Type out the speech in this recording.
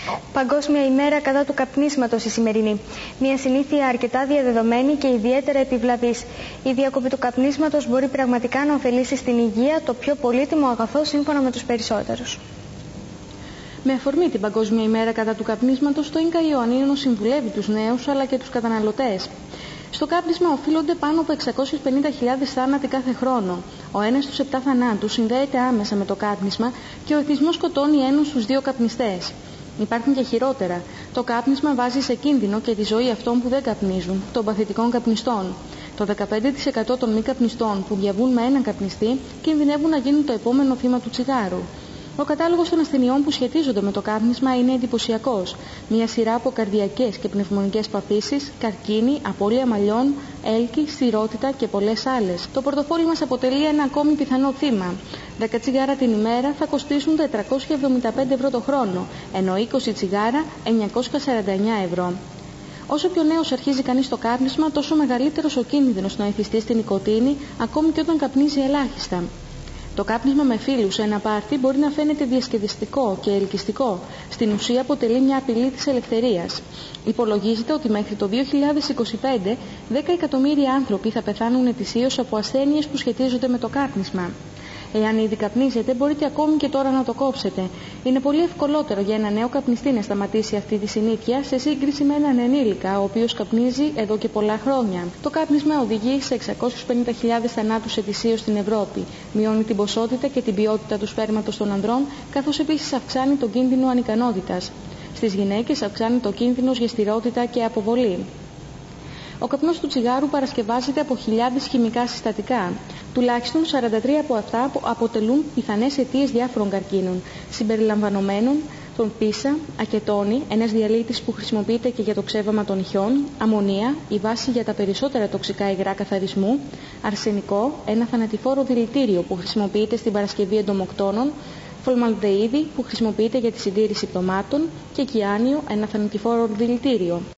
Παγκόσμια ημέρα κατά του καπνίσματος η σημερινή. Μια συνήθεια αρκετά διαδεδομένη και ιδιαίτερα επιβλαβής. Η διακοπή του καπνίσματος μπορεί πραγματικά να ωφελήσει στην υγεία, το πιο πολύτιμο αγαθό σύμφωνα με τους περισσότερους. Με αφορμή την Παγκόσμια ημέρα κατά του καπνίσματος, το ΙΝΚΑ Ιωαννίνων συμβουλεύει τους νέους αλλά και τους καταναλωτές. Στο κάπνισμα οφείλονται πάνω από 650.000 θάνατοι κάθε χρόνο. Ο ένας στους 7 θανάτους συνδέεται άμεσα με το κάπνισμα και ο εθισμός σκοτώνει 1 στους 2 καπνιστές. Υπάρχουν και χειρότερα. Το κάπνισμα βάζει σε κίνδυνο και τη ζωή αυτών που δεν καπνίζουν, των παθητικών καπνιστών. Το 15% των μη καπνιστών που διαβούν με έναν καπνιστή κινδυνεύουν να γίνουν το επόμενο θύμα του τσιγάρου. Ο κατάλογος των ασθενειών που σχετίζονται με το κάπνισμα είναι εντυπωσιακός. Μια σειρά από καρδιακές και πνευμονικές παθήσεις, καρκίνη, απώλεια μαλλιών, έλκη, στηρότητα και πολλές άλλες. Το πορτοφόλι μας αποτελεί ένα ακόμη πιθανό θύμα. 10 τσιγάρα την ημέρα θα κοστίσουν 475 ευρώ το χρόνο, ενώ 20 τσιγάρα 949 ευρώ. Όσο πιο νέος αρχίζει κανείς το κάπνισμα, τόσο μεγαλύτερος ο κίνδυνος να εθιστεί στην νοικοτήνη, ακόμη και όταν καπνίζει ελάχιστα. Το κάπνισμα με φίλους σε ένα πάρτι μπορεί να φαίνεται διασκεδιστικό και ελκυστικό. Στην ουσία αποτελεί μια απειλή της ελευθερίας. Υπολογίζεται ότι μέχρι το 2025 10 εκατομμύρια άνθρωποι θα πεθάνουν ετησίως από ασθένειες που σχετίζονται με το κάπνισμα. Εάν ήδη καπνίζετε, μπορείτε ακόμη και τώρα να το κόψετε. Είναι πολύ ευκολότερο για ένα νέο καπνιστή να σταματήσει αυτή τη συνήθεια σε σύγκριση με έναν ενήλικα, ο οποίος καπνίζει εδώ και πολλά χρόνια. Το κάπνισμα οδηγεί σε 650.000 θανάτους ετησίως στην Ευρώπη. Μειώνει την ποσότητα και την ποιότητα του σπέρματος των ανδρών, καθώς επίσης αυξάνει τον κίνδυνο ανικανότητας. Στις γυναίκες αυξάνει το κίνδυνος για στηρότητα και αποβολή. Ο καπνός του τσιγάρου παρασκευάζεται από χιλιάδες χημικά συστατικά. Τουλάχιστον 43 από αυτά αποτελούν πιθανές αιτίες διάφορων καρκίνων, συμπεριλαμβανομένων των πίσα, ακετόνη, ένας διαλύτης που χρησιμοποιείται και για το ξέβαμα των ηχιών, αμμονία, η βάση για τα περισσότερα τοξικά υγρά καθαρισμού, αρσενικό, ένα θανατηφόρο δηλητήριο που χρησιμοποιείται στην παρασκευή εντομοκτώνων, φορμαλντεΐδη που χρησιμοποιείται για τη συντήρηση πτωμάτων και κιάνιο, ένα θανατηφόρο δηλητήριο.